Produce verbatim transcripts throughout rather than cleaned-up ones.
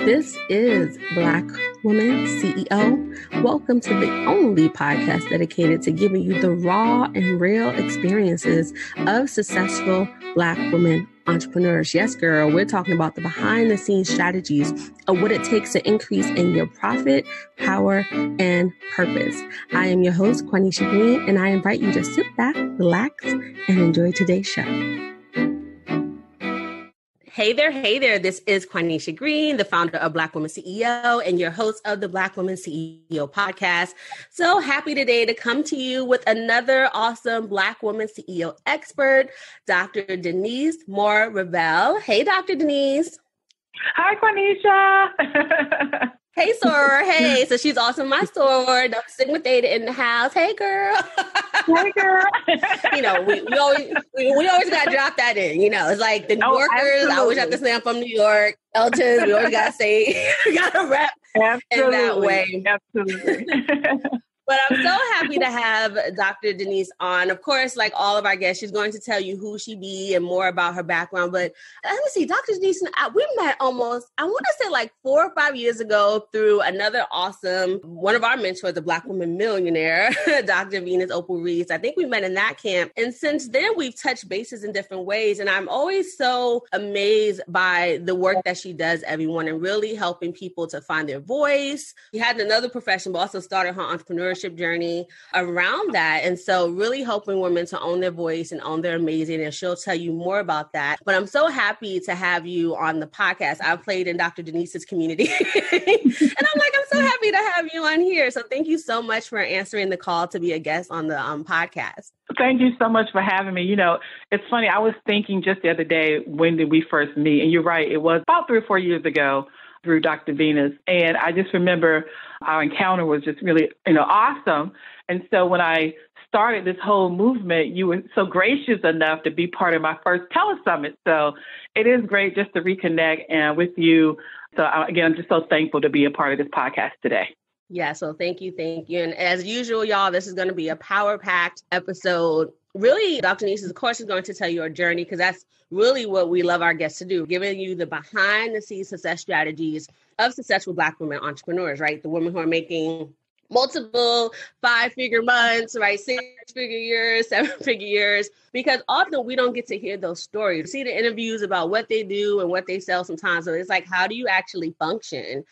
This is Black Woman C E O. Welcome to the only podcast dedicated to giving you the raw and real experiences of successful Black women entrepreneurs. Yes, girl, we're talking about the behind the scenes strategies of what it takes to increase in your profit, power, and purpose. I am your host, Quanisha Green, and I invite you to sit back, relax, and enjoy today's show. Hey there, hey there. This is Quanisha Green, the founder of Black Woman C E O and your host of the Black Woman C E O podcast. So happy today to come to you with another awesome Black Woman C E O expert, Doctor Denise Moore Revel. Hey, Doctor Denise. Hi, Quanisha. Hey, Sora. Hey. So she's also my Sora. Doctor Sigma Theta in the house. Hey, girl. Hey, girl. You know, we, we always we, we always got to drop that in. You know, it's like the New Oh, Yorkers. absolutely. I always have to say I'm from New York. Eltons, we always got to say, we got to rap in that way. Absolutely. But I'm so happy to have Doctor Denise on. Of course, like all of our guests, she's going to tell you who she be and more about her background. But let me see, Doctor Denise, we met almost, I want to say like four or five years ago through another awesome, one of our mentors, the Black Woman Millionaire, Doctor Venus Opal Reese. I think we met in that camp. And since then, we've touched bases in different ways. And I'm always so amazed by the work that she does, everyone, and really helping people to find their voice. She had another profession, but also started her entrepreneurship journey around that. And so really helping women to own their voice and own their amazing. And she'll tell you more about that. But I'm so happy to have you on the podcast. I've played in Doctor Denise's community. And I'm like, I'm so happy to have you on here. So thank you so much for answering the call to be a guest on the um, podcast. Thank you so much for having me. You know, it's funny. I was thinking just the other day, when did we first meet? And you're right. It was about three or four years ago through Doctor Venus. And I just remember our encounter was just really, you know, awesome. And so when I started this whole movement, you were so gracious enough to be part of my first telesummit. So it is great just to reconnect and with you. So again, I'm just so thankful to be a part of this podcast today. Yeah, so thank you, thank you. And as usual, y'all, this is going to be a power-packed episode. Really, Doctor Denise, of course, is going to tell you our journey, because that's really what we love our guests to do, giving you the behind-the-scenes success strategies of successful Black women entrepreneurs, right? The women who are making multiple five-figure months, right? Six-figure years, seven-figure years, because often we don't get to hear those stories. We see the interviews about what they do and what they sell sometimes. So it's like, how do you actually function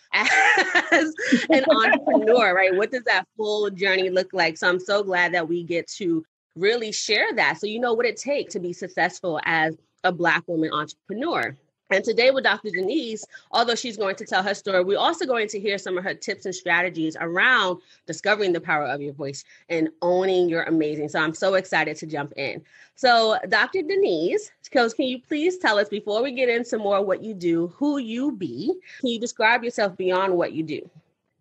as an entrepreneur, right? What does that full journey look like? So I'm so glad that we get to really share that, so you know what it takes to be successful as a Black woman entrepreneur. And today with Doctor Denise, although she's going to tell her story, we're also going to hear some of her tips and strategies around discovering the power of your voice and owning your amazing. So I'm so excited to jump in. So Doctor Denise, can you please tell us, before we get into more what you do, who you be? Can you describe yourself beyond what you do?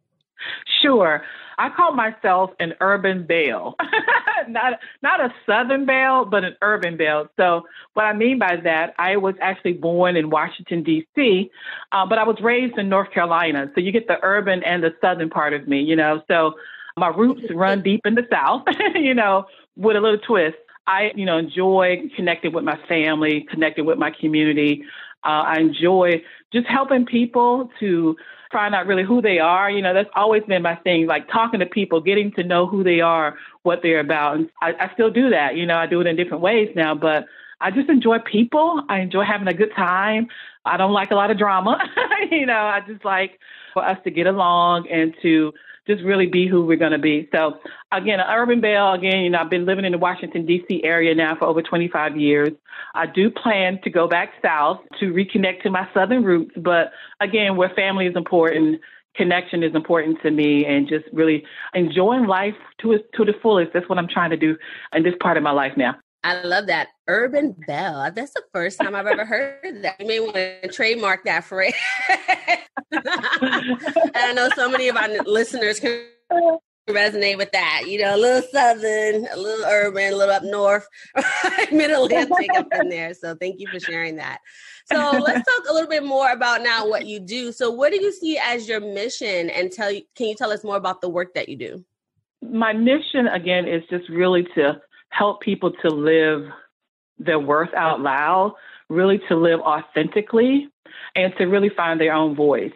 Sure. I call myself an urban belle, not not a Southern belle, but an urban belle. So what I mean by that, I was actually born in Washington, D C, uh, but I was raised in North Carolina. So you get the urban and the Southern part of me, you know. So my roots run deep in the South, you know, with a little twist. I, you know, enjoy connecting with my family, connecting with my community. Uh, I enjoy just helping people to find out really who they are. You know, that's always been my thing, like talking to people, getting to know who they are, what they're about. And I, I still do that. You know, I do it in different ways now, but I just enjoy people. I enjoy having a good time. I don't like a lot of drama. You know, I just like for us to get along and to just really be who we're going to be. So again, an urban belle, again, you know, I've been living in the Washington, D C area now for over twenty-five years. I do plan to go back south to reconnect to my Southern roots. But again, where family is important, connection is important to me, and just really enjoying life to, to the fullest. That's what I'm trying to do in this part of my life now. I love that. Urban belle. That's the first time I've ever heard that. You may want to trademark that phrase. And I know so many of our listeners can resonate with that. You know, a little Southern, a little urban, a little up north, Mid-Atlantic up in there. So thank you for sharing that. So let's talk a little bit more about now what you do. So what do you see as your mission? And tell you, can you tell us more about the work that you do? My mission, again, is just really to help people to live their worth out loud, really to live authentically, and to really find their own voice.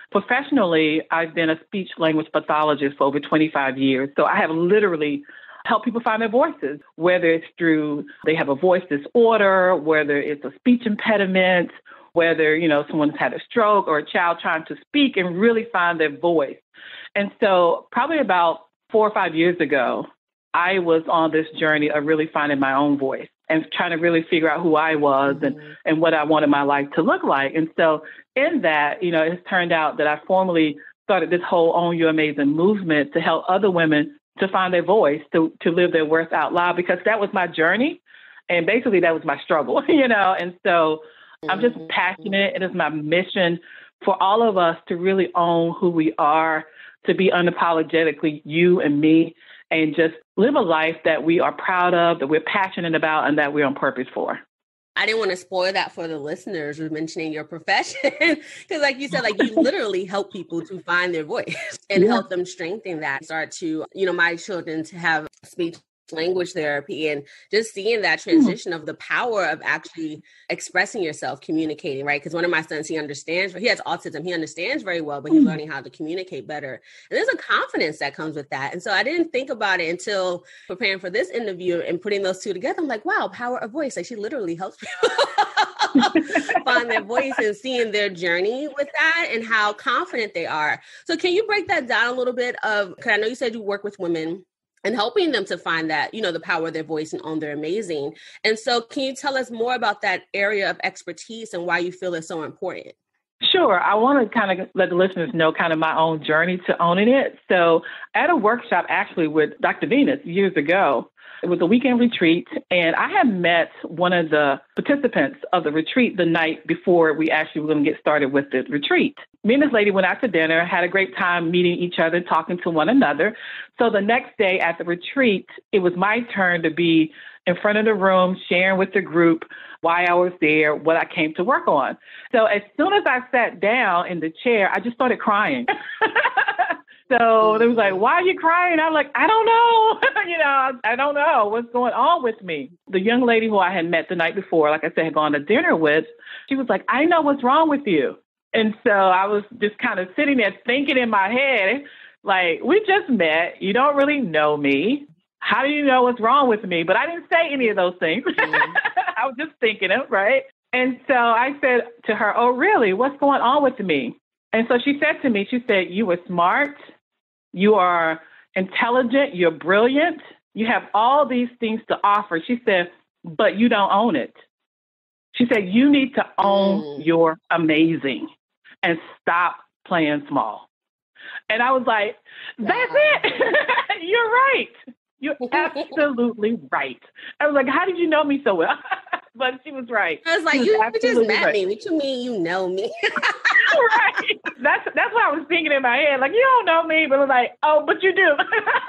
professionally, I've been a speech language pathologist for over twenty-five years. So I have literally helped people find their voices, whether it's through they have a voice disorder, whether it's a speech impediment, whether, you know, someone's had a stroke or a child trying to speak and really find their voice. And so probably about four or five years ago, I was on this journey of really finding my own voice and trying to really figure out who I was mm-hmm. and, and what I wanted my life to look like. And so in that, you know, it's turned out that I formally started this whole Own Your Amazing movement to help other women to find their voice, to, to live their worth out loud, because that was my journey. And basically that was my struggle, you know. And so mm-hmm. I'm just passionate. It is my mission for all of us to really own who we are, to be unapologetically you and me, and just live a life that we are proud of, that we're passionate about, and that we're on purpose for. I didn't want to spoil that for the listeners with mentioning your profession, because like you said, like you literally help people to find their voice and yeah. help them strengthen that, start to, you know, my children to have speech language therapy, and just seeing that transition mm-hmm. of the power of actually expressing yourself, communicating, right? Because one of my sons, he understands, he has autism, he understands very well, but he's mm-hmm. learning how to communicate better. And there's a confidence that comes with that. And so I didn't think about it until preparing for this interview and putting those two together. I'm like, wow, power of voice. Like she literally helps people find their voice and seeing their journey with that and how confident they are. So can you break that down a little bit of, because I know you said you work with women and helping them to find that, you know, the power of their voice and own their amazing. And so can you tell us more about that area of expertise and why you feel it's so important? Sure. I want to kind of let the listeners know kind of my own journey to owning it. So at a workshop actually with Doctor Venus years ago, it was a weekend retreat, and I had met one of the participants of the retreat the night before we actually were going to get started with the retreat. Me and this lady went out to dinner, had a great time meeting each other, talking to one another. So the next day at the retreat, it was my turn to be in front of the room, sharing with the group why I was there, what I came to work on. So as soon as I sat down in the chair, I just started crying. So they was like, why are you crying? I'm like, I don't know. you know, I don't know what's going on with me. The young lady who I had met the night before, like I said, had gone to dinner with, she was like, I know what's wrong with you. And so I was just kind of sitting there thinking in my head, like, we just met. You don't really know me. How do you know what's wrong with me? But I didn't say any of those things. Mm-hmm. I was just thinking it, right? And so I said to her, oh, really? What's going on with me? And so she said to me, she said, you were smart. You are intelligent. You're brilliant. You have all these things to offer. She said, but you don't own it. She said, you need to own mm. your amazing and stop playing small. And I was like, that's yeah. it. You're right. You're absolutely right. I was like, how did you know me so well? But she was right. I was like, was you just met right. me. What you mean you know me? Right. That's that's what I was thinking in my head. Like, you don't know me, but I was like, oh, but you do.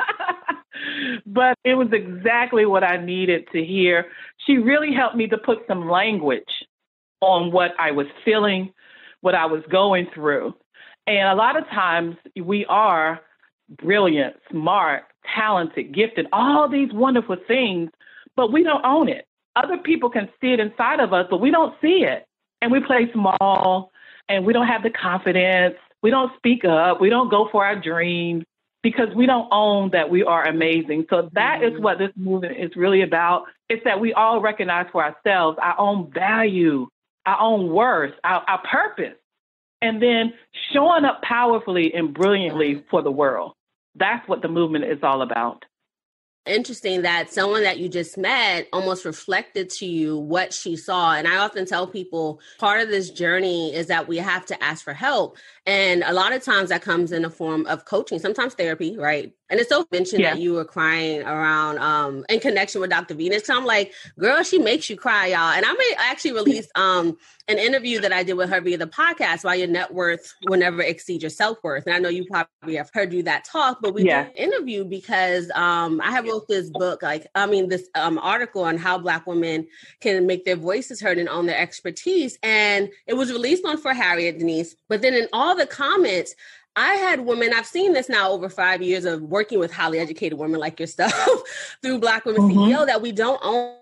But it was exactly what I needed to hear. She really helped me to put some language on what I was feeling, what I was going through. And a lot of times we are brilliant, smart, talented, gifted, all these wonderful things, but we don't own it. Other people can see it inside of us, but we don't see it. And we play small, and we don't have the confidence. We don't speak up. We don't go for our dreams because we don't own that we are amazing. So that mm-hmm. is what this movement is really about. It's that we all recognize for ourselves our own value, our own worth, our, our purpose, and then showing up powerfully and brilliantly for the world. That's what the movement is all about. Interesting that someone that you just met almost reflected to you what she saw. And I often tell people part of this journey is that we have to ask for help. And a lot of times that comes in the form of coaching, sometimes therapy, right? And it's so mentioned yeah. that you were crying around um, in connection with Doctor Venus. So I'm like, girl, she makes you cry, y'all. And I may actually release um, an interview that I did with her via the podcast, Why Your Net Worth Will Never Exceed Your Self-Worth. And I know you probably have heard you that talk, but we yeah. did an interview because um, I have wrote this book, like, I mean, this um, article on how Black women can make their voices heard and own their expertise. And it was released on For Harriet, Denise. But then in all the comments, I had women, I've seen this now over five years of working with highly educated women like yourself through Black Women mm-hmm. C E O, that we don't own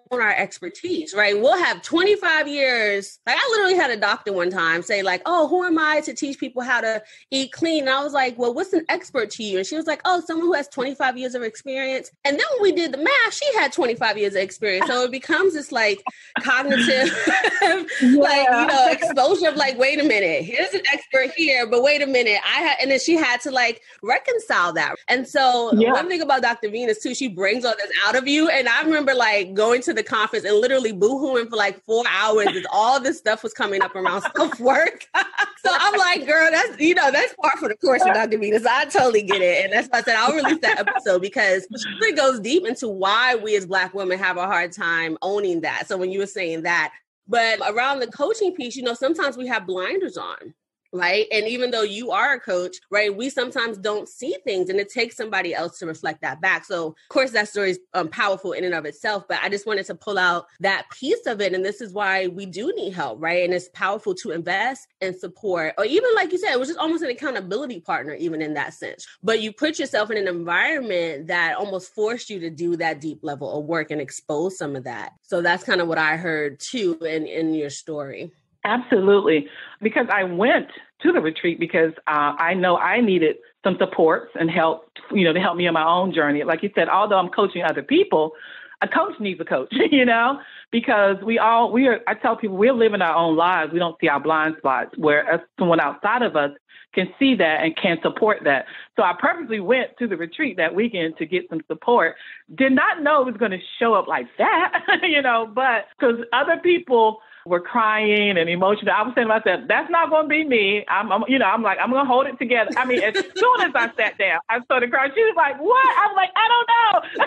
own our expertise, right? We'll have twenty-five years. Like I literally had a doctor one time say like, oh, who am I to teach people how to eat clean? And I was like, well, what's an expert to you? And she was like, oh, someone who has twenty-five years of experience. And then when we did the math, she had twenty-five years of experience. So it becomes this like cognitive, yeah. like, you know, exposure of like, wait a minute, here's an expert here, but wait a minute. I had, and then she had to like reconcile that. And so yeah. one thing about Doctor Venus too, she brings all this out of you. And I remember like going to the conference and literally boohooing for like four hours as all this stuff was coming up around self-work. So I'm like, girl, that's, you know, that's part for the course with Doctor Venus. I totally get it. And that's why I said I'll release that episode because it really goes deep into why we as Black women have a hard time owning that. So when you were saying that, but around the coaching piece, you know, sometimes we have blinders on. Right. And even though you are a coach, right, we sometimes don't see things and it takes somebody else to reflect that back. So, of course, that story is um, powerful in and of itself. But I just wanted to pull out that piece of it. And this is why we do need help. Right. And it's powerful to invest and support, or even like you said, it was just almost an accountability partner, even in that sense. But you put yourself in an environment that almost forced you to do that deep level of work and expose some of that. So that's kind of what I heard, too, in, in your story. Absolutely. Because I went to the retreat because uh, I know I needed some supports and help, you know, to help me on my own journey. Like you said, although I'm coaching other people, a coach needs a coach, you know, because we all, we are, I tell people we're living our own lives. We don't see our blind spots where someone outside of us can see that and can support that. So I purposely went to the retreat that weekend to get some support. Did not know it was going to show up like that, you know, but because other people were crying and emotional. I was saying to myself, that's not going to be me. I'm, I'm, you know, I'm like, I'm going to hold it together. I mean, as soon as I sat down, I started crying. She was like, what? I was like, I don't know.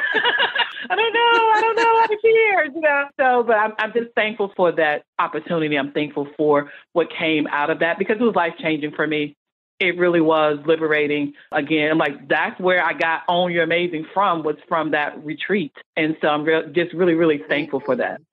I don't know. I don't know. I'm here, you know. So, but I'm, I'm just thankful for that opportunity. I'm thankful for what came out of that because it was life-changing for me. It really was liberating. Again, I'm like, that's where I got Own Your Amazing from, was from that retreat. And so I'm re- just really, really thankful for that.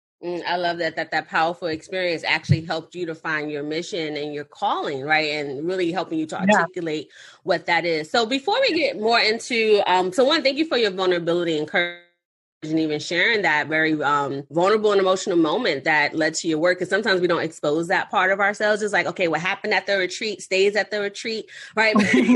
I love that, that that powerful experience actually helped you to find your mission and your calling, right? And really helping you to articulate yeah. what that is. So before we get more into, um, so one, thank you for your vulnerability and courage and even sharing that very um, vulnerable and emotional moment that led to your work. Because sometimes we don't expose that part of ourselves. It's like, okay, what happened at the retreat stays at the retreat, right?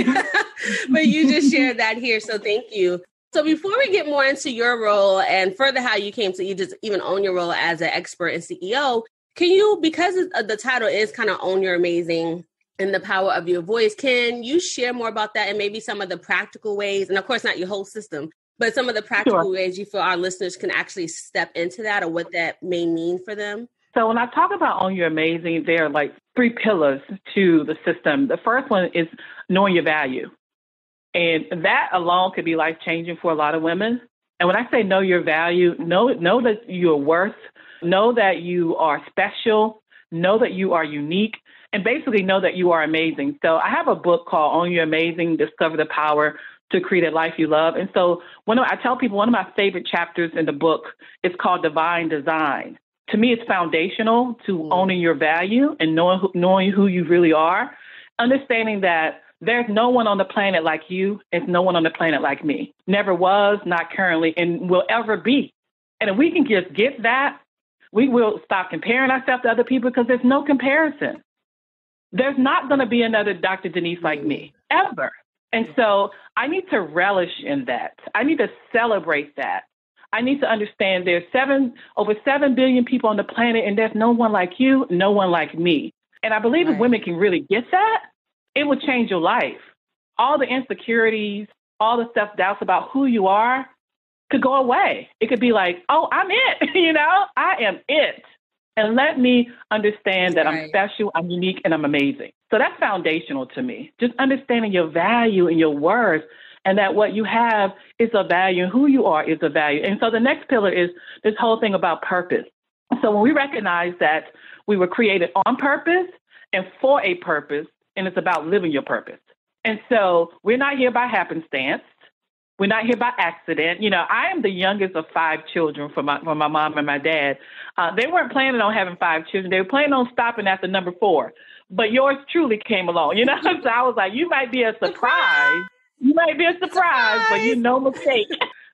But you just shared that here. So thank you. So before we get more into your role and further how you came to you just even own your role as an expert and C E O, can you, because the title is kind of Own Your Amazing and the power of your voice, can you share more about that and maybe some of the practical ways, and of course not your whole system, but some of the practical sure. ways you feel our listeners can actually step into that or what that may mean for them? So when I talk about Own Your Amazing, there are like three pillars to the system. The first one is knowing your value. And that alone could be life-changing for a lot of women. And when I say know your value, know, know that you're worth, know that you are special, know that you are unique, and basically know that you are amazing. So I have a book called Own Your Amazing, Discover the Power to Create a Life You Love. And so one of, I tell people one of my favorite chapters in the book is called Divine Design. To me, it's foundational to mm. owning your value and knowing who, knowing who you really are, understanding that there's no one on the planet like you. There's no one on the planet like me. Never was, not currently, and will ever be. And if we can just get that, we will stop comparing ourselves to other people because there's no comparison. There's not going to be another Doctor Denise like me, ever. And so I need to relish in that. I need to celebrate that. I need to understand there's seven, over seven billion people on the planet, and there's no one like you, no one like me. And I believe right. if women can really get that, it will change your life. All the insecurities, all the self-doubts about who you are could go away. It could be like, oh, I'm it. you know, I am it. And let me understand that right. I'm special, I'm unique, and I'm amazing. So that's foundational to me. Just understanding your value and your worth, and that what you have is a value, and who you are is a value. And so the next pillar is this whole thing about purpose. So when we recognize that we were created on purpose and for a purpose, and it's about living your purpose. And so we're not here by happenstance. We're not here by accident. You know, I am the youngest of five children for my, for my mom and my dad. Uh, they weren't planning on having five children. They were planning on stopping after number four. But yours truly came along, you know? So I was like, you might be a surprise. You might be a surprise, surprise. But you no mistake.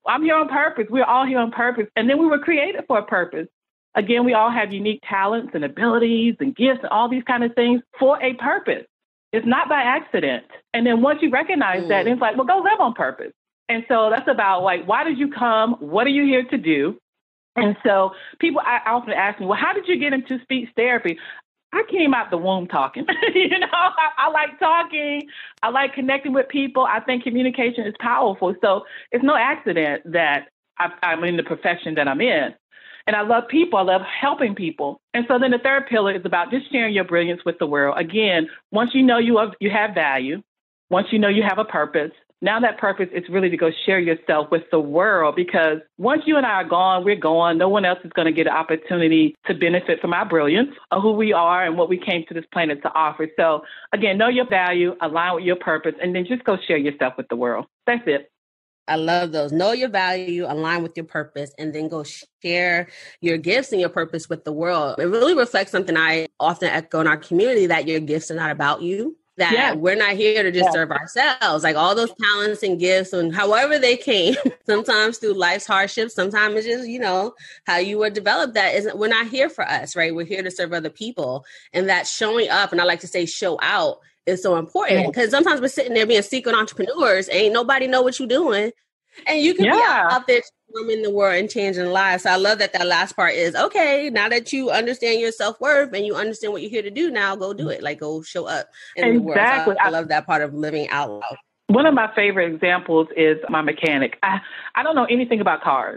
I'm here on purpose. We're all here on purpose. And then we were created for a purpose. Again, we all have unique talents and abilities and gifts and all these kind of things for a purpose. It's not by accident. And then once you recognize mm. that, it's like, well, go live on purpose. And so that's about like, why did you come? What are you here to do? And so people I often ask me, well, how did you get into speech therapy? I came out the womb talking. you know, I, I like talking. I like connecting with people. I think communication is powerful. So it's no accident that I, I'm in the profession that I'm in. And I love people. I love helping people. And so then the third pillar is about just sharing your brilliance with the world. Again, once you know you have, you have value, once you know you have a purpose, now that purpose is really to go share yourself with the world, because once you and I are gone, we're gone. No one else is going to get an opportunity to benefit from our brilliance or who we are and what we came to this planet to offer. So again, know your value, align with your purpose, and then just go share yourself with the world. That's it. I love those. Know your value, align with your purpose, and then go share your gifts and your purpose with the world. It really reflects something I often echo in our community, that your gifts are not about you. That yeah. we're not here to just yeah. serve ourselves. Like all those talents and gifts and however they came, sometimes through life's hardships, sometimes it's just, you know, how you were developed. That isn't, we're not here for us, right? We're here to serve other people. And that showing up, and I like to say show out, is so important, because sometimes we're sitting there being secret entrepreneurs. Ain't nobody know what you're doing. And you can yeah. be out, out there transforming the world and changing lives. So I love that that last part is, okay, now that you understand your self-worth and you understand what you're here to do, now go do it. Like go show up in exactly. the world. So I, I love that part of living out loud. One of my favorite examples is my mechanic. I, I don't know anything about cars.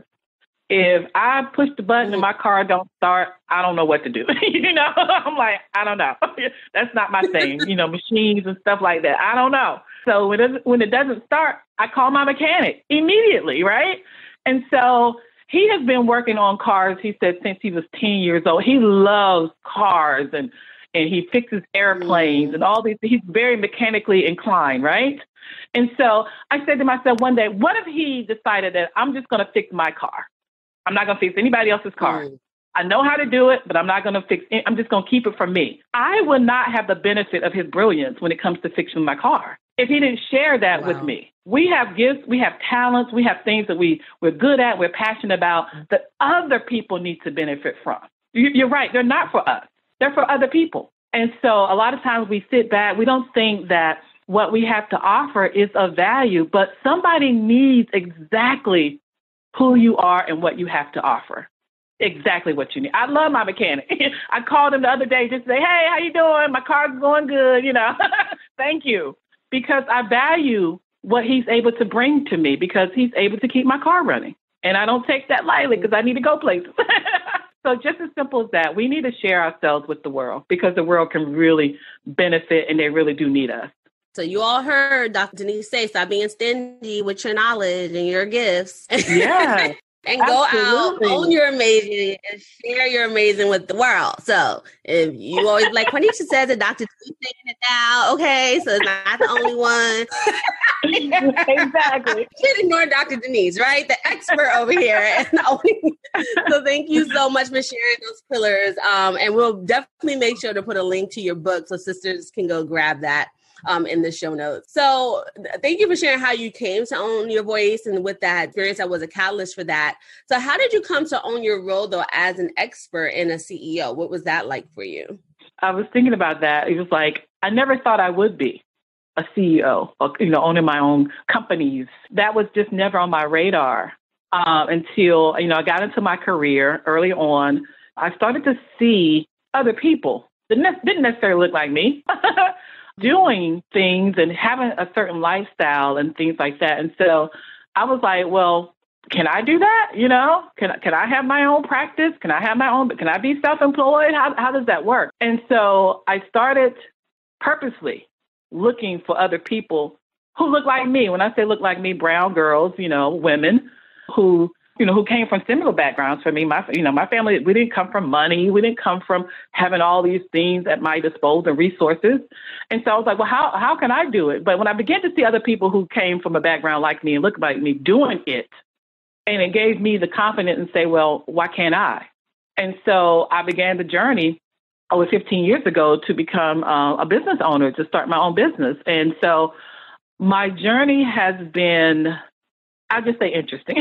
If I push the button mm-hmm. and my car don't start, I don't know what to do. you know, I'm like, I don't know. That's not my thing. you know, machines and stuff like that. I don't know. So when it, when it doesn't start, I call my mechanic immediately, right? And so he has been working on cars, he said, since he was ten years old. He loves cars and, and he fixes airplanes mm-hmm. and all these. He's very mechanically inclined, right? And so I said to myself one day, what if he decided that I'm just going to fix my car? I'm not going to fix anybody else's car. Mm. I know how to do it, but I'm not going to fix it. I'm just going to keep it for me. I would not have the benefit of his brilliance when it comes to fixing my car if he didn't share that wow. with me. We have gifts, we have talents, we have things that we, we're good at, we're passionate about, that other people need to benefit from. You're right. They're not for us. They're for other people. And so a lot of times we sit back, we don't think that what we have to offer is of value, but somebody needs exactly who you are and what you have to offer. Exactly what you need. I love my mechanic. I called him the other day just to say, hey, how you doing? My car's going good, you know. Thank you. Because I value what he's able to bring to me, because he's able to keep my car running. And I don't take that lightly because I need to go places. So just as simple as that, we need to share ourselves with the world, because the world can really benefit and they really do need us. So you all heard Doctor Denise say, stop being stingy with your knowledge and your gifts. Yeah. And go out, own your amazing, and share your amazing with the world. So if you always like, Quanisha says that Doctor Denise saying it now, okay, so it's not the only one. Exactly. You can't ignore Doctor Denise, right? The expert over here. And the only... So thank you so much for sharing those pillars. Um, and we'll definitely make sure to put a link to your book so sisters can go grab that. Um, in the show notes. So thank you for sharing how you came to own your voice, and with that experience that was a catalyst for that. So how did you come to own your role though as an expert and a C E O? What was that like for you? I was thinking about that. It was like, I never thought I would be a C E O or, you know, owning my own companies. That was just never on my radar uh, until, you know, I got into my career early on. I started to see other people that ne- didn't necessarily look like me doing things and having a certain lifestyle and things like that. And so I was like, well, can I do that? You know, can, can I have my own practice? Can I have my own, can I be self-employed? How, how does that work? And so I started purposely looking for other people who look like me. When I say look like me, brown girls, you know, women who, you know, who came from similar backgrounds for me. My, you know, my family, we didn't come from money. We didn't come from having all these things at my disposal and resources. And so I was like, well, how, how can I do it? But when I began to see other people who came from a background like me and looked like me doing it, and it gave me the confidence and say, well, why can't I? And so I began the journey over fifteen years ago to become uh, a business owner, to start my own business. And so my journey has been I'll just say interesting.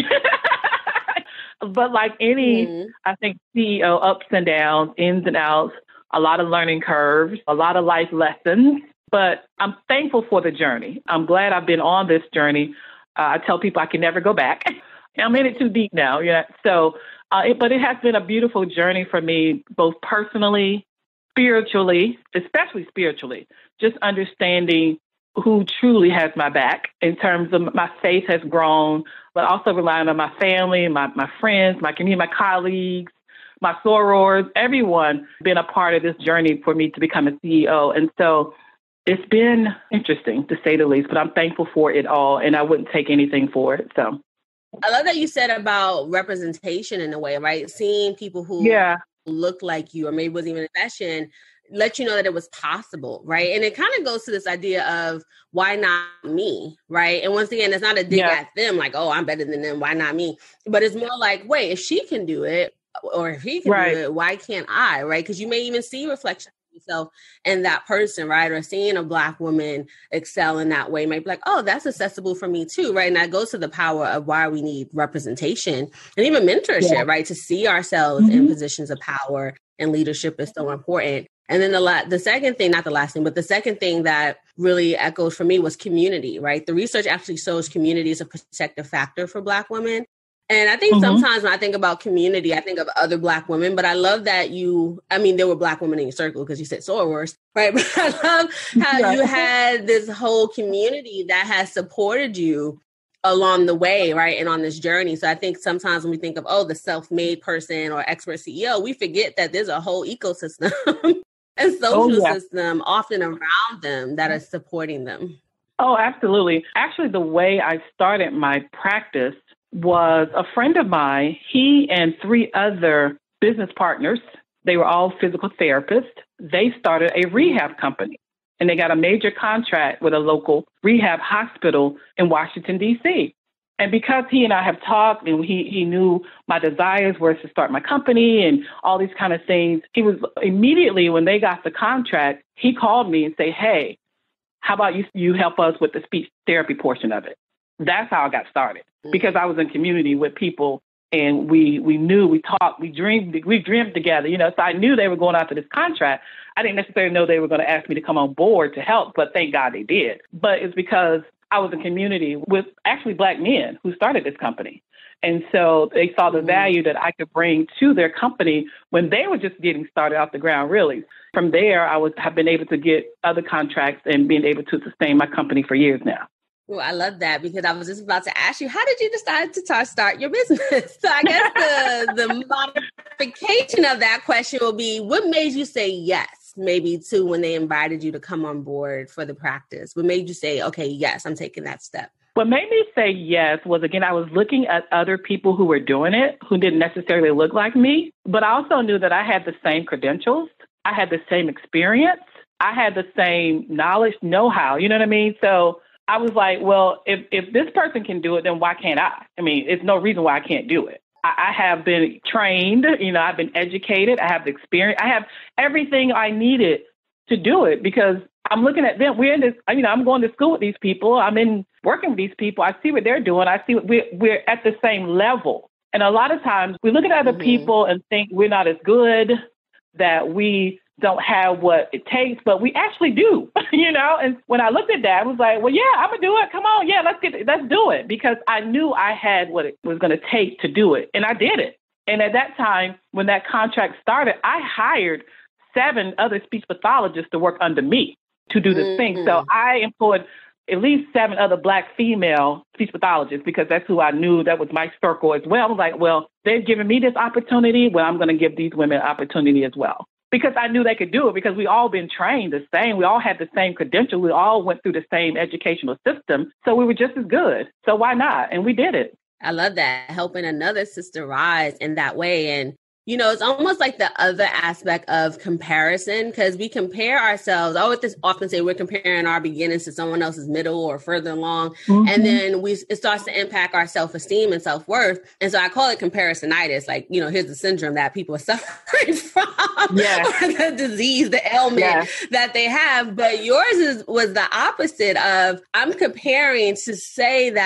But like any, mm-hmm. I think C E O, ups and downs, ins and outs, a lot of learning curves, a lot of life lessons. But I'm thankful for the journey. I'm glad I've been on this journey. Uh, I tell people I can never go back. I'm in it too deep now. Yeah. So, uh, it, but it has been a beautiful journey for me, both personally, spiritually, especially spiritually, just understanding who truly has my back in terms of my faith has grown, but also relying on my family, my, my friends, my community, my colleagues, my sorors, everyone been a part of this journey for me to become a C E O. And so it's been interesting, to say the least, but I'm thankful for it all, and I wouldn't take anything for it. So I love that you said about representation in a way, right? Seeing people who yeah. look like you or maybe wasn't even in fashion, let you know that it was possible, right? And it kind of goes to this idea of why not me, right? And once again, it's not a dig yeah. at them like, oh, I'm better than them, why not me? But it's more like, wait, if she can do it, or if he can right. do it, why can't I, right? Because you may even see reflection of yourself in that person, right? Or seeing a Black woman excel in that way might be like, oh, that's accessible for me too, right? And that goes to the power of why we need representation and even mentorship, yeah. right? To see ourselves mm-hmm. in positions of power and leadership is so important. And then the la- the second thing, not the last thing, but the second thing that really echoed for me was community, right? The research actually shows community is a protective factor for Black women. And I think mm-hmm. sometimes when I think about community, I think of other Black women, but I love that you, I mean, there were Black women in your circle because you said sorors, right? But I love how yeah. you had this whole community that has supported you along the way, right? And on this journey. So I think sometimes when we think of, oh, the self-made person or expert C E O, we forget that there's a whole ecosystem and social oh, yeah. system often around them that is supporting them. Oh, absolutely. Actually, the way I started my practice was a friend of mine, he and three other business partners, they were all physical therapists. They started a rehab company and they got a major contract with a local rehab hospital in Washington, D C. And because he and I have talked and he, he knew my desires were to start my company and all these kind of things, he was immediately when they got the contract, he called me and said, hey, how about you, you help us with the speech therapy portion of it? That's how I got started, because I was in community with people and we we knew, we talked, we dreamed, we dreamed together, you know, so I knew they were going after this contract. I didn't necessarily know they were going to ask me to come on board to help, but thank God they did. But it's because I was in community with actually Black men who started this company. And so they saw the value that I could bring to their company when they were just getting started off the ground, really. From there, I was have been able to get other contracts and being able to sustain my company for years now. Well, I love that, because I was just about to ask you, how did you decide to t- start your business? So I guess the, the modification of that question will be, what made you say yes, maybe to when they invited you to come on board for the practice? What made you say, okay, yes, I'm taking that step? What made me say yes was, again, I was looking at other people who were doing it, who didn't necessarily look like me, but I also knew that I had the same credentials. I had the same experience. I had the same knowledge, know-how, you know what I mean? So I was like, well, if, if this person can do it, then why can't I? I mean, it's no reason why I can't do it. I, I have been trained, you know, I've been educated. I have the experience. I have everything I needed to do it, because I'm looking at them. We're in this, you know, I'm going to school with these people. I'm in working with these people. I see what they're doing. I see what we're, we're at the same level. And a lot of times we look at other mm-hmm. people and think we're not as good, that we don't have what it takes, but we actually do, you know? And when I looked at that, I was like, well, yeah, I'm gonna do it. Come on. Yeah, let's get, let's do it, because I knew I had what it was going to take to do it. And I did it. And at that time, when that contract started, I hired seven other speech pathologists to work under me to do this mm-hmm. thing. So I employed at least seven other Black female speech pathologists, because that's who I knew, that was my circle as well. I was like, well, they've given me this opportunity. Well, I'm going to give these women an opportunity as well. Because I knew they could do it, because we all been trained the same. We all had the same credentials. We all went through the same educational system. So we were just as good. So why not? And we did it. I love that, helping another sister rise in that way. And, you know, it's almost like the other aspect of comparison, because we compare ourselves. I always often say we're comparing our beginnings to someone else's middle or further along. Mm-hmm. And then we it starts to impact our self-esteem and self-worth. And so I call it comparisonitis. Like, you know, here's the syndrome that people are suffering from, yes. or the disease, the ailment yes. that they have. But yours is was the opposite of, I'm comparing to say that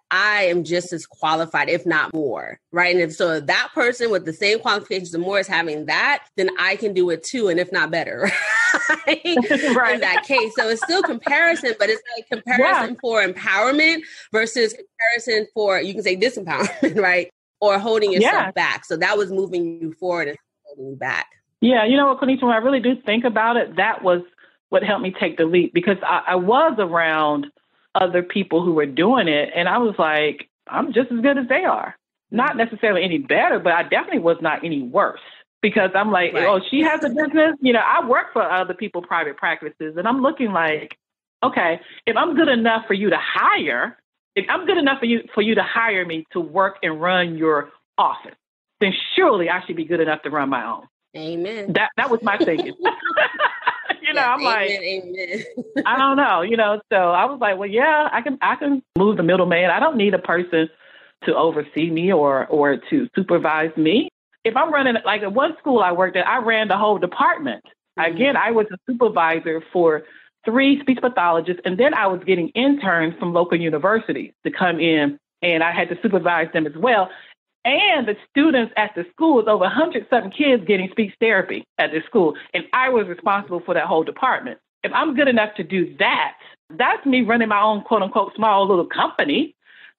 I am just as qualified, if not more, right? And if so, that person with the same qualifications and more is having that, then I can do it too, and if not better, right? right. In that case. So it's still comparison, but it's like comparison yeah. for empowerment versus comparison for, you can say disempowerment, right? Or holding yourself yeah. back. So that was moving you forward and holding you back. Yeah, you know what, Quenisha, when I really do think about it, that was what helped me take the leap, because I, I was around other people who were doing it. And I was like, I'm just as good as they are. Not necessarily any better, but I definitely was not any worse, because I'm like, right. oh, she has a business. You know, I work for other people, private practices, and I'm looking like, okay, if I'm good enough for you to hire, if I'm good enough for you, for you to hire me to work and run your office, then surely I should be good enough to run my own. Amen. That that was my thinking. you know, yes, I'm amen, like, amen. I don't know, you know, so I was like, well, yeah, I can I can move the middleman. I don't need a person to oversee me or or to supervise me. If I'm running, like at one school I worked at, I ran the whole department. Mm-hmm. Again, I was a supervisor for three speech pathologists, and then I was getting interns from local universities to come in, and I had to supervise them as well. And the students at the school, was over one hundred something kids getting speech therapy at the school. And I was responsible for that whole department. If I'm good enough to do that, that's me running my own, quote unquote, small little company.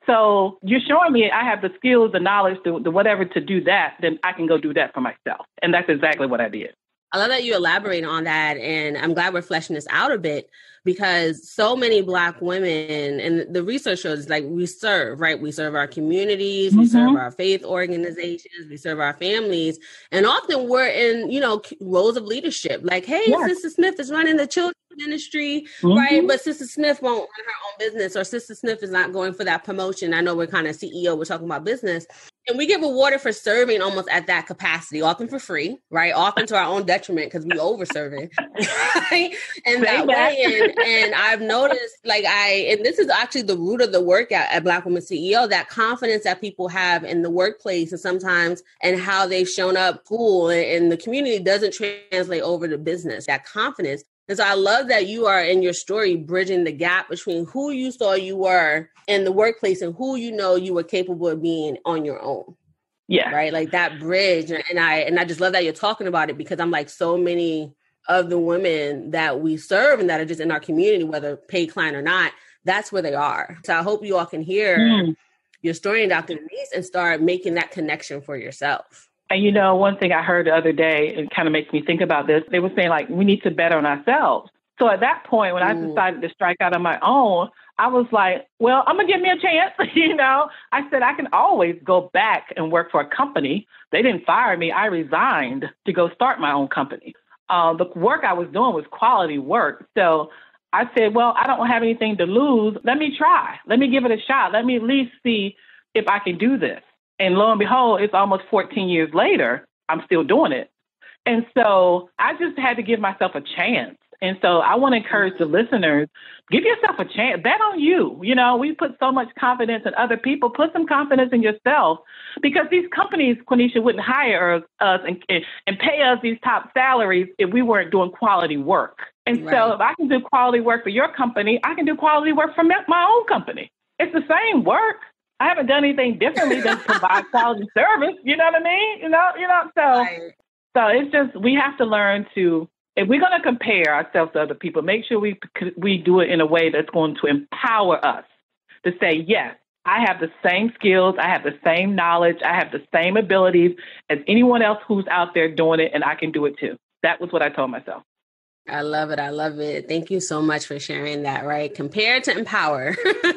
So you're showing me I have the skills, the knowledge, the, the whatever to do that, then I can go do that for myself. And that's exactly what I did. I love that you elaborate on that. And I'm glad we're fleshing this out a bit, because so many Black women, and the research shows, like, we serve, right? We serve our communities, mm-hmm. we serve our faith organizations, we serve our families. And often we're in, you know, roles of leadership. Like, hey, yes. Sister Smith is running the children's ministry, mm-hmm. right? But Sister Smith won't run her own business, or Sister Smith is not going for that promotion. I know we're kind of C E O, we're talking about business. And we get rewarded for serving almost at that capacity, often for free, right? Often to our own detriment, because we over-serving, right? And that way, and, and I've noticed, like I, and this is actually the root of the work at, at Black Women C E O, that confidence that people have in the workplace, and sometimes, and how they've shown up school and, and the community doesn't translate over to business, that confidence. And so I love that you are, in your story, bridging the gap between who you saw you were in the workplace and who you know you were capable of being on your own. Yeah. Right. Like that bridge. And I, and I just love that you're talking about it, because I'm like, so many of the women that we serve and that are just in our community, whether paid client or not, that's where they are. So I hope you all can hear mm. your story, Doctor Denise, and start making that connection for yourself. And, you know, one thing I heard the other day, it kind of makes me think about this. They were saying, like, we need to bet on ourselves. So at that point, when mm. I decided to strike out on my own, I was like, well, I'm going to give me a chance. you know, I said, I can always go back and work for a company. They didn't fire me. I resigned to go start my own company. Uh, the work I was doing was quality work. So I said, well, I don't have anything to lose. Let me try. Let me give it a shot. Let me at least see if I can do this. And lo and behold, it's almost fourteen years later, I'm still doing it. And so I just had to give myself a chance. And so I want to encourage the listeners, give yourself a chance. Bet on you. You know, we put so much confidence in other people. Put some confidence in yourself, because these companies, Quenisha, wouldn't hire us and, and pay us these top salaries if we weren't doing quality work. And right. so if I can do quality work for your company, I can do quality work for my own company. It's the same work. I haven't done anything differently than provide quality service. You know what I mean? You know, you know, so, right. so it's just, we have to learn to, if we're going to compare ourselves to other people, make sure we, we do it in a way that's going to empower us to say, yes, I have the same skills. I have the same knowledge. I have the same abilities as anyone else who's out there doing it, and I can do it too. That was what I told myself. I love it. I love it. Thank you so much for sharing that, right? Compare to empower.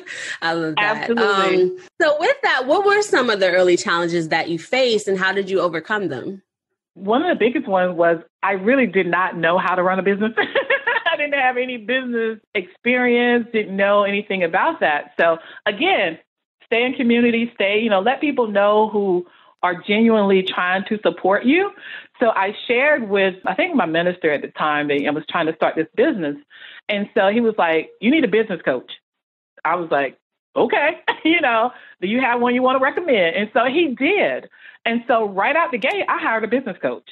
I love that. Absolutely. Um, so with that, what were some of the early challenges that you faced, and how did you overcome them? One of the biggest ones was I really did not know how to run a business. I didn't have any business experience, didn't know anything about that. So again, stay in community, stay, you know, let people know who are genuinely trying to support you. So I shared with, I think my minister at the time, that I was trying to start this business. And so he was like, you need a business coach. I was like, okay, you know, do you have one you want to recommend? And so he did. And so right out the gate, I hired a business coach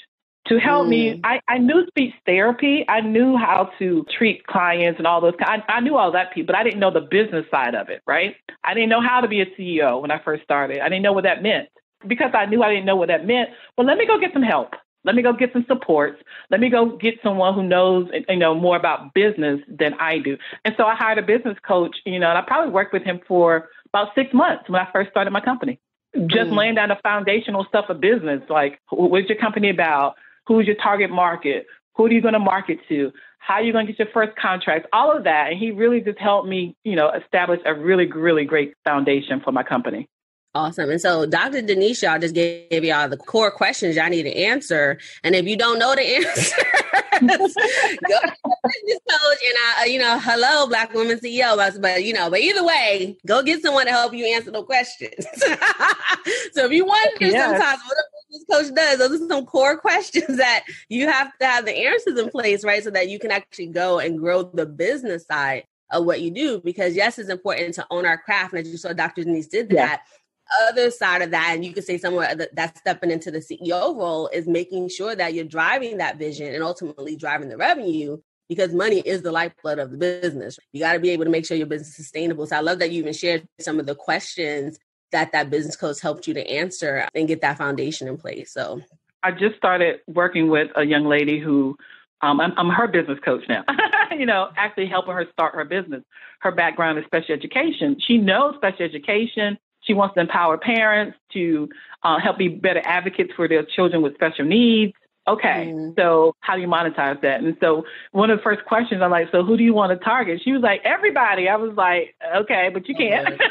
to help Mm. me. I, I knew speech therapy. I knew how to treat clients and all those. I, I knew all that, but I didn't know the business side of it, right? I didn't know how to be a C E O when I first started. I didn't know what that meant. Because I knew I didn't know what that meant, well, let me go get some help. Let me go get some supports. Let me go get someone who knows, you know, more about business than I do. And so I hired a business coach, you know, and I probably worked with him for about six months when I first started my company. Just mm. laying down the foundational stuff of business, like what's your company about? Who's your target market? Who are you going to market to? How are you going to get your first contracts? All of that. And he really just helped me, you know, establish a really, really great foundation for my company. Awesome. And so Doctor Denise, y'all just gave y'all the core questions y'all need to answer. And if you don't know the answer, go to the business coach and, I, you know, hello, Black women C E O. But, you know, but either way, go get someone to help you answer the questions. So if you wonder yes. sometimes what a business coach does, those are some core questions that you have to have the answers in place, right? So that you can actually go and grow the business side of what you do. Because yes, it's important to own our craft. And as you saw, Doctor Denise did that. Yes. Other side of that, and you could say somewhere that, that's stepping into the C E O role, is making sure that you're driving that vision and ultimately driving the revenue, because money is the lifeblood of the business. You got to be able to make sure your business is sustainable. So I love that you even shared some of the questions that that business coach helped you to answer and get that foundation in place. So I just started working with a young lady who um, I'm, I'm her business coach now, you know, actually helping her start her business. Her background is special education. She knows special education. She wants to empower parents to uh, help be better advocates for their children with special needs. Okay, mm. So how do you monetize that? And so one of the first questions, I'm like, so who do you want to target? She was like, everybody. I was like, okay, but you can't.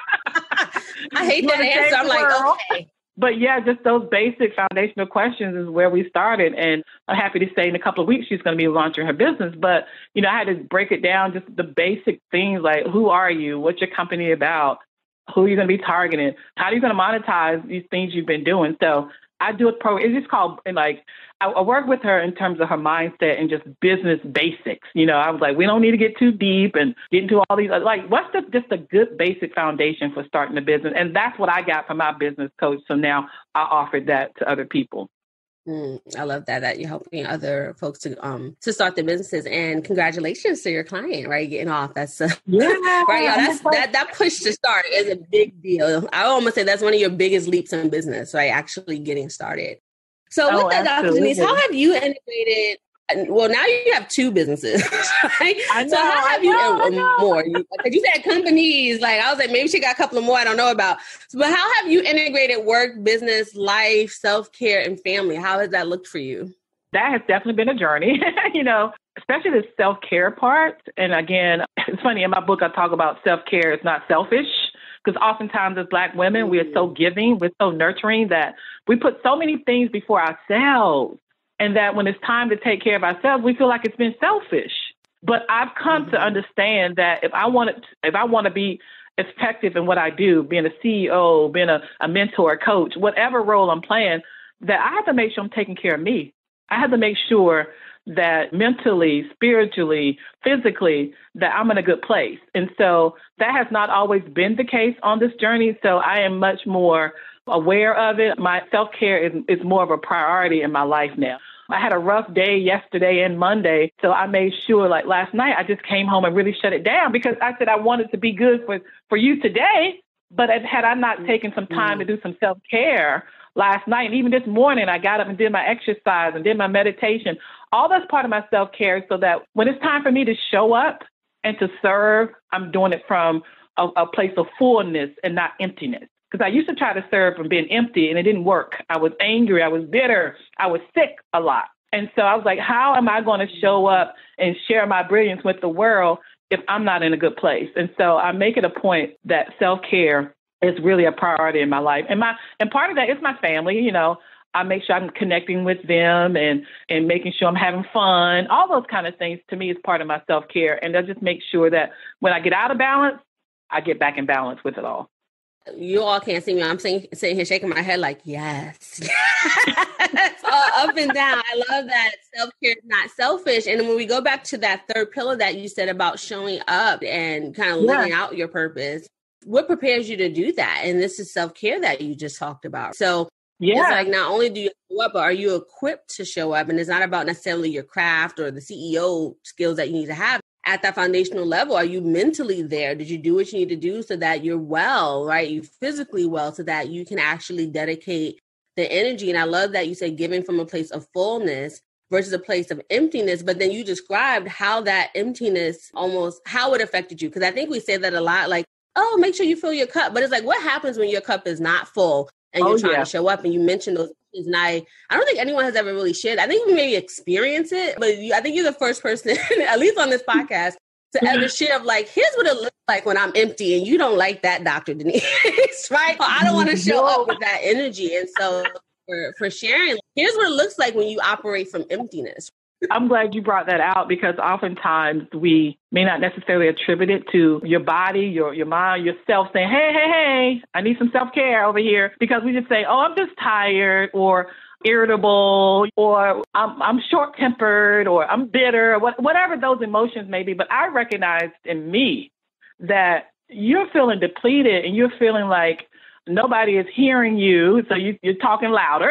I hate that answer. I'm like, okay. But yeah, just those basic foundational questions is where we started. And I'm happy to say in a couple of weeks, she's going to be launching her business. But, you know, I had to break it down, just the basic things like, who are you? What's your company about? Who are you going to be targeting? How are you going to monetize these things you've been doing? So I do a pro. It's just called, like, I, I work with her in terms of her mindset and just business basics. You know, I was like, we don't need to get too deep and get into all these, like, what's the, just a good basic foundation for starting a business? And that's what I got from my business coach. So now I offered that to other people. Mm, I love that, that you're helping other folks to um to start their businesses, and congratulations to your client, right? Getting off. That's uh, yeah, right. Y'all, that's that that push to start is a big deal. I almost say that's one of your biggest leaps in business, right? Actually getting started. So oh, with that, Doctor Denise, how have you integrated? Well, now you have two businesses, right? I know, so how have I know, you, I know. more? You, you said companies, like I was like, maybe she got a couple of more I don't know about. So, but how have you integrated work, business, life, self-care, and family? How has that looked for you? That has definitely been a journey, you know, especially the self-care part. And again, it's funny, in my book, I talk about self-care is not selfish. Because oftentimes as Black women, we are so giving, we're so nurturing that we put so many things before ourselves. And that when it's time to take care of ourselves, we feel like it's been selfish. But I've come mm-hmm. to understand that if I want to, if I want to be effective in what I do, being a C E O, being a, a mentor, a coach, whatever role I'm playing, that I have to make sure I'm taking care of me. I have to make sure that mentally, spiritually, physically, that I'm in a good place. And so that has not always been the case on this journey. So I am much more aware of it. My self-care is, is more of a priority in my life now. I had a rough day yesterday and Monday, so I made sure, like last night, I just came home and really shut it down because I said I wanted to be good for, for you today. But had I not taken some time to do some self-care last night, and even this morning, I got up and did my exercise and did my meditation. All that's part of my self-care so that when it's time for me to show up and to serve, I'm doing it from a, a place of fullness and not emptiness. Because I used to try to serve from being empty and it didn't work. I was angry. I was bitter. I was sick a lot. And so I was like, how am I going to show up and share my brilliance with the world if I'm not in a good place? And so I make it a point that self-care is really a priority in my life. And my and part of that is my family. You know, I make sure I'm connecting with them and, and making sure I'm having fun. All those kind of things to me is part of my self-care. And I just make sure that when I get out of balance, I get back in balance with it all. You all can't see me. I'm sitting, sitting here shaking my head like, yes. It's all up and down. I love that self-care is not selfish. And when we go back to that third pillar that you said about showing up and kind of yeah. living out your purpose, what prepares you to do that? And this is self-care that you just talked about. So Yeah. It's like not only do you show up, but are you equipped to show up? And it's not about necessarily your craft or the C E O skills that you need to have. At that foundational level, are you mentally there? Did you do what you need to do so that you're well, right? You're physically well so that you can actually dedicate the energy. And I love that you said giving from a place of fullness versus a place of emptiness. But then you described how that emptiness almost, how it affected you. Because I think we say that a lot, like, oh, make sure you fill your cup. But it's like, what happens when your cup is not full and you're oh, trying yeah. to show up? And you mentioned those things. And I, I don't think anyone has ever really shared. I think we maybe experience it, but you, I think you're the first person, at least on this podcast, to ever share of like, here's what it looks like when I'm empty. And you don't like that, Doctor Denise, right? I don't want to show up with that energy. And so for, for sharing, here's what it looks like when you operate from emptiness. I'm glad you brought that out because oftentimes we may not necessarily attribute it to your body, your your mind, yourself saying, hey, hey, hey, I need some self-care over here because we just say, oh, I'm just tired or irritable or I'm, I'm short-tempered or I'm bitter or what, whatever those emotions may be. But I recognized in me that you're feeling depleted and you're feeling like nobody is hearing you. So you, you're talking louder.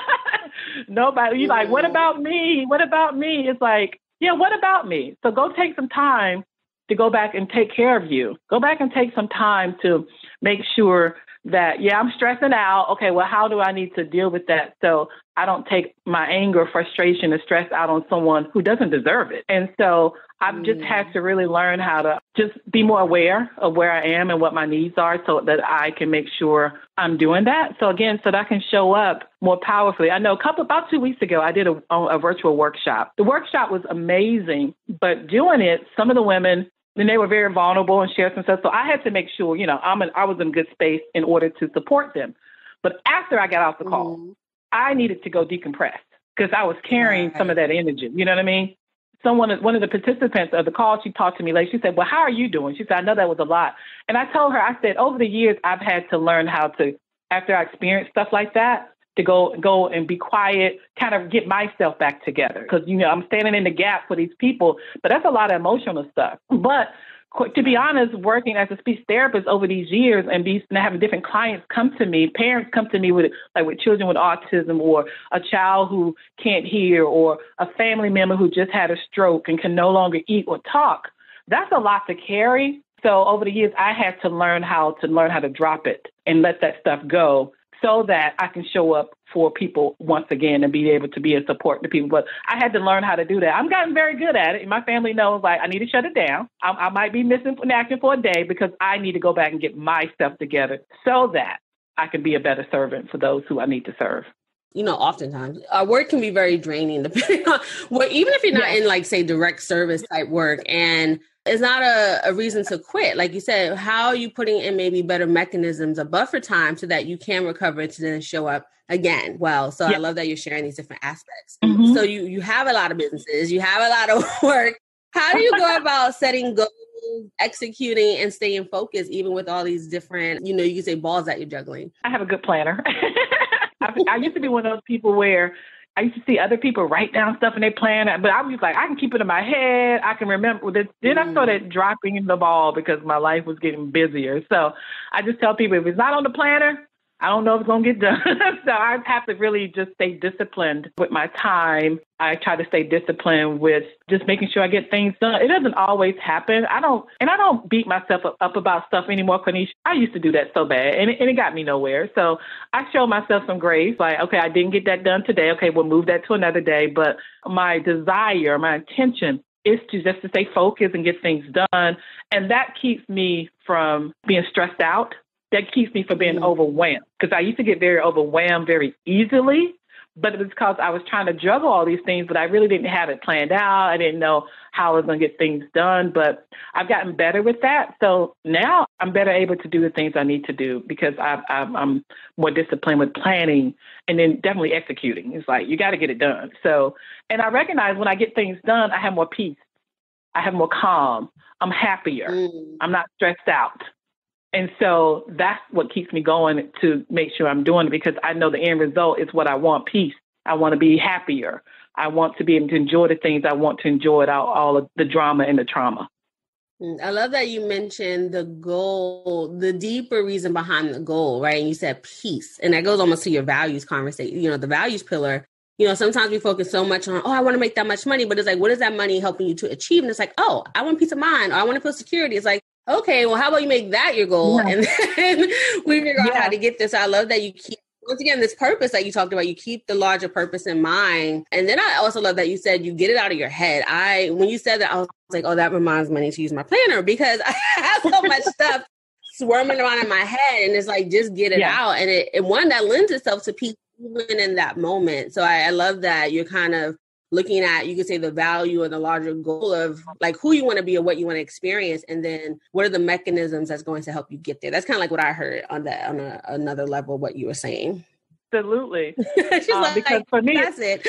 Nobody, you're like, what about me? What about me? It's like, yeah, what about me? So go take some time to go back and take care of you. Go back and take some time to make sure that, yeah, I'm stressing out. Okay, well, how do I need to deal with that so I don't take my anger, frustration, and stress out on someone who doesn't deserve it? And so I've mm. just had to really learn how to just be more aware of where I am and what my needs are so that I can make sure I'm doing that. So again, so that I can show up more powerfully. I know a couple, about two weeks ago, I did a, a virtual workshop. The workshop was amazing, but doing it, some of the women, and they were very vulnerable and shared some stuff. So I had to make sure, you know, I'm in, I was in good space in order to support them. But after I got off the call, mm. I needed to go decompress because I was carrying right. some of that energy. You know what I mean? Someone, one of the participants of the call, she talked to me later. She said, well, how are you doing? She said, I know that was a lot. And I told her, I said, over the years, I've had to learn how to, after I experienced stuff like that, to go go and be quiet, kind of get myself back together. Because, you know, I'm standing in the gap for these people, but that's a lot of emotional stuff. But to be honest, working as a speech therapist over these years and, be, and having different clients come to me, parents come to me with like with children with autism or a child who can't hear or a family member who just had a stroke and can no longer eat or talk. That's a lot to carry. So over the years, I had to learn how to learn how to drop it and let that stuff go, so that I can show up for people once again and be able to be a support to people. But I had to learn how to do that. I'm gotten very good at it. And my family knows, like, I need to shut it down. I, I might be missing in action for a day because I need to go back and get my stuff together so that I can be a better servant for those who I need to serve. You know, oftentimes our work can be very draining, depending on what, even if you're not yeah. in like, say, direct service type work, and it's not a, a reason to quit. Like you said, how are you putting in maybe better mechanisms, a buffer time so that you can recover to then show up again? Well, so yeah. I love that you're sharing these different aspects. Mm-hmm. So you, you have a lot of businesses, you have a lot of work. How do you go about setting goals, executing, and staying focused, even with all these different, you know, you can say balls that you're juggling? I have a good planner. I, I used to be one of those people where I used to see other people write down stuff in their plan, but I was like, I can keep it in my head. I can remember this. Then I started dropping the ball because my life was getting busier. So I just tell people, if it's not on the planner, I don't know if it's going to get done. So I have to really just stay disciplined with my time. I try to stay disciplined with just making sure I get things done. It doesn't always happen. I don't, and I don't beat myself up, up about stuff anymore, Cornisha. I used to do that so bad, and it, and it got me nowhere. So I show myself some grace, like, okay, I didn't get that done today. Okay, we'll move that to another day. But my desire, my intention is to just to stay focused and get things done. And that keeps me from being stressed out. That keeps me from being mm. overwhelmed, because I used to get very overwhelmed very easily, but it was because I was trying to juggle all these things, but I really didn't have it planned out. I didn't know how I was going to get things done, but I've gotten better with that. So now I'm better able to do the things I need to do because I've, I've, I'm more disciplined with planning and then definitely executing. It's like, you got to get it done. So, and I recognize when I get things done, I have more peace. I have more calm. I'm happier. Mm. I'm not stressed out. And so that's what keeps me going to make sure I'm doing it, because I know the end result is what I want, peace. I want to be happier. I want to be able to enjoy the things I want to enjoy without all of the drama and the trauma. Mm, I love that you mentioned the goal, the deeper reason behind the goal, right? And you said peace. And that goes almost to your values conversation, you know, the values pillar. You know, sometimes we focus so much on, oh, I want to make that much money. But it's like, what is that money helping you to achieve? And it's like, oh, I want peace of mind, or I want to feel security. It's like, okay, well, how about you make that your goal? Yeah. And then we figure out yeah. how to get this. I love that you keep, once again, this purpose that you talked about, you keep the larger purpose in mind. And then I also love that you said you get it out of your head. I, when you said that, I was like, oh, that reminds me I need to use my planner, because I have so much stuff swirling around in my head. And it's like, just get it yeah. out. And it, and one that lends itself to peace even in that moment. So I, I love that you're kind of looking at, you could say, the value and the larger goal of like who you want to be or what you want to experience. And then what are the mechanisms that's going to help you get there? That's kind of like what I heard on that, on a, another level, what you were saying. Absolutely. She's uh, like, because for me, that's it.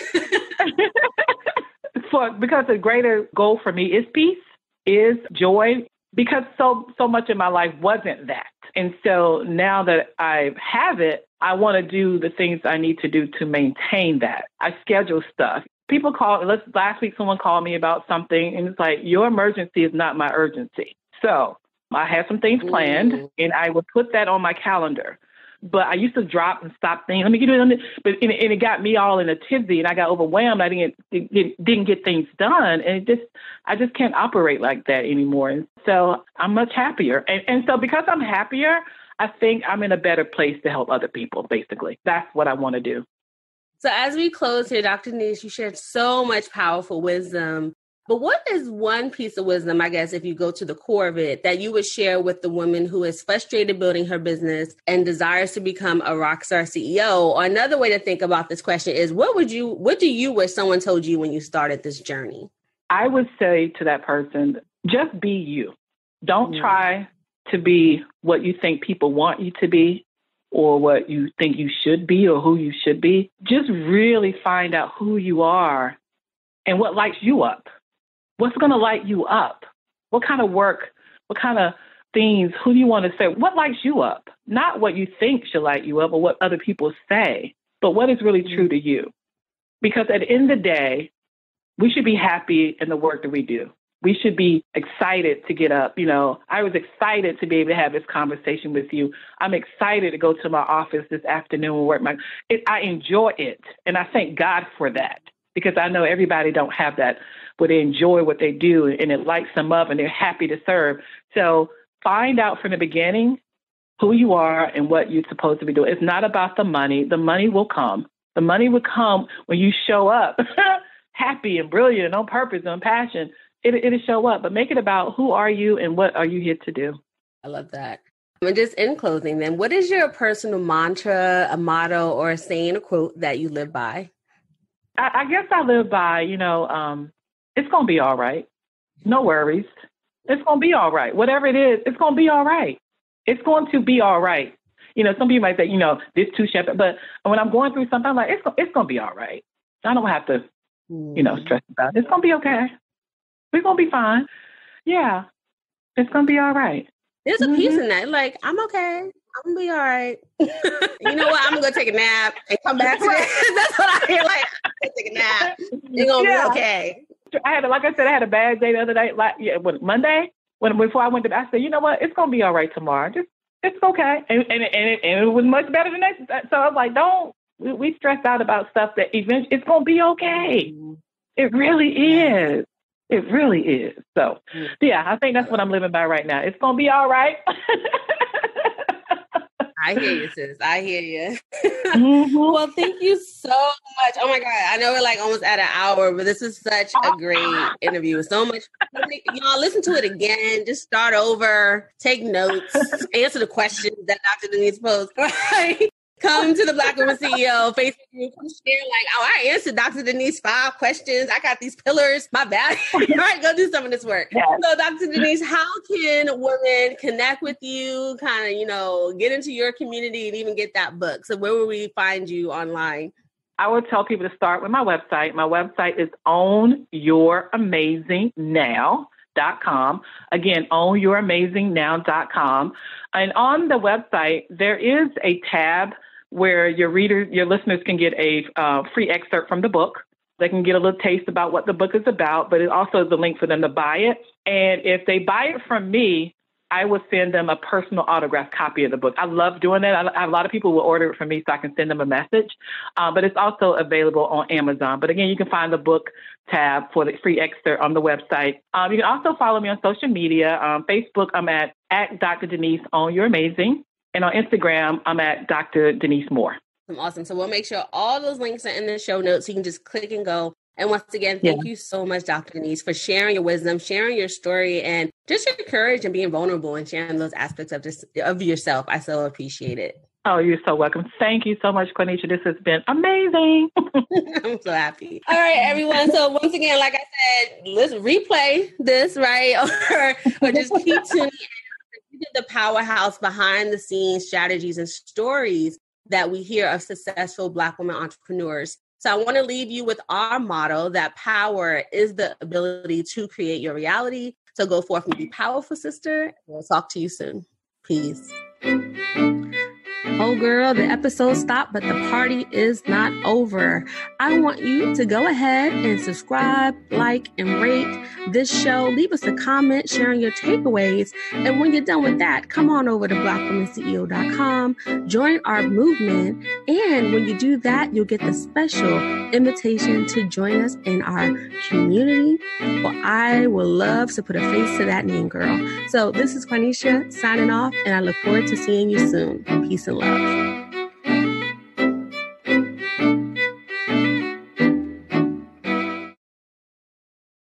for, because the greater goal for me is peace, is joy, because so, so much in my life wasn't that. And so now that I have it, I want to do the things I need to do to maintain that. I schedule stuff. People call, let's, last week someone called me about something, and it's like, your emergency is not my urgency. So I had some things planned, mm. and I would put that on my calendar. But I used to drop and stop thinking, let me get it. But and it, and it got me all in a tizzy, and I got overwhelmed. I didn't get, didn't get things done, and it just I just can't operate like that anymore. And so I'm much happier, and and so because I'm happier, I think I'm in a better place to help other people. Basically, that's what I want to do. So as we close here, Doctor Denise, you shared so much powerful wisdom. But what is one piece of wisdom, I guess, if you go to the core of it, that you would share with the woman who is frustrated building her business and desires to become a rock star C E O? Or another way to think about this question is, what would you, what do you wish someone told you when you started this journey? I would say to that person, just be you. Don't mm-hmm. try to be what you think people want you to be, or what you think you should be, or who you should be. Just really find out who you are and what lights you up. What's going to light you up? What kind of work, what kind of things, who do you want to say? What lights you up? Not what you think should light you up or what other people say, but what is really true to you. Because at the end of the day, we should be happy in the work that we do. We should be excited to get up. You know, I was excited to be able to have this conversation with you. I'm excited to go to my office this afternoon and work my, it, I enjoy it. And I thank God for that, because I know everybody don't have that, but they enjoy what they do and it lights them up and they're happy to serve. So find out from the beginning who you are and what you're supposed to be doing. It's not about the money. The money will come. The money will come when you show up happy and brilliant and on purpose and passion. It, it'll show up, but make it about who are you and what are you here to do. I love that. And just in closing then, what is your personal mantra, a motto, or a saying, a quote that you live by? I, I guess I live by, you know, um, it's going to be all right. No worries. It's going to be all right. Whatever it is, it's going to be all right. It's going to be all right. You know, some people might say, you know, this too shepherd, but when I'm going through something, I'm like, it's, it's going to be all right. I don't have to, you know, stress about it. It's going to be okay. We're going to be fine. Yeah. It's going to be all right. There's a mm-hmm. piece in that. Like, I'm okay. I'm going to be all right. You know what? I'm going to go take a nap and come back to it. That's what I hear. Like, I'm going to take a nap. You're going to yeah. be okay. I had, like I said, I had a bad day the other day, like yeah, when, Monday, when before I went to bed, I said, you know what? It's going to be all right tomorrow. Just, it's okay. And, and, and, it, and it was much better than that. So I was like, don't, we, we stressed out about stuff that eventually, it's going to be okay. It really is. It really is. So, yeah, I think that's what I'm living by right now. It's going to be all right. I hear you, sis. I hear you. Mm-hmm. Well, thank you so much. Oh, my God. I know we're like almost at an hour, but this is such a great interview. So much. Y'all listen to it again. Just start over. Take notes. Answer the questions that Doctor Denise posed. Right? Come to the Black Woman C E O Facebook group. Come share like, oh, I answered Doctor Denise five questions. I got these pillars. My bad. All right, go do some of this work. Yes. So, Doctor Denise, how can women connect with you, kind of, you know, get into your community and even get that book? So where will we find you online? I would tell people to start with my website. My website is own your amazing now dot com. Again, own your amazing now dot com. And on the website, there is a tab where your readers, your listeners can get a uh, free excerpt from the book. They can get a little taste about what the book is about, but it also is the link for them to buy it. And if they buy it from me, I will send them a personal autographed copy of the book. I love doing that. I, I, a lot of people will order it from me so I can send them a message, uh, but it's also available on Amazon. But again, you can find the book tab for the free excerpt on the website. Um, you can also follow me on social media. Um, Facebook, I'm at, at Doctor Denise on You're Amazing. And on Instagram, I'm at Doctor Denise Moore. Awesome. So we'll make sure all those links are in the show notes. So you can just click and go. And once again, thank yeah. you so much, Doctor Denise, for sharing your wisdom, sharing your story, and just your courage and being vulnerable and sharing those aspects of this, of yourself. I so appreciate it. Oh, you're so welcome. Thank you so much, Cornisha. This has been amazing. I'm so happy. All right, everyone. So once again, like I said, let's replay this, right? Or, or just keep tuning in to the powerhouse behind the scenes strategies and stories that we hear of successful Black women entrepreneurs. So I want to leave you with our motto that power is the ability to create your reality. So go forth and be powerful, sister. We'll talk to you soon. Peace. Oh, girl, the episode stopped, but the party is not over. I want you to go ahead and subscribe, like, and rate this show. Leave us a comment sharing your takeaways. And when you're done with that, come on over to black women c e o dot com, join our movement. And when you do that, you'll get the special invitation to join us in our community. Well, I would love to put a face to that name, girl. So this is Cornisha signing off, and I look forward to seeing you soon. Peace and love.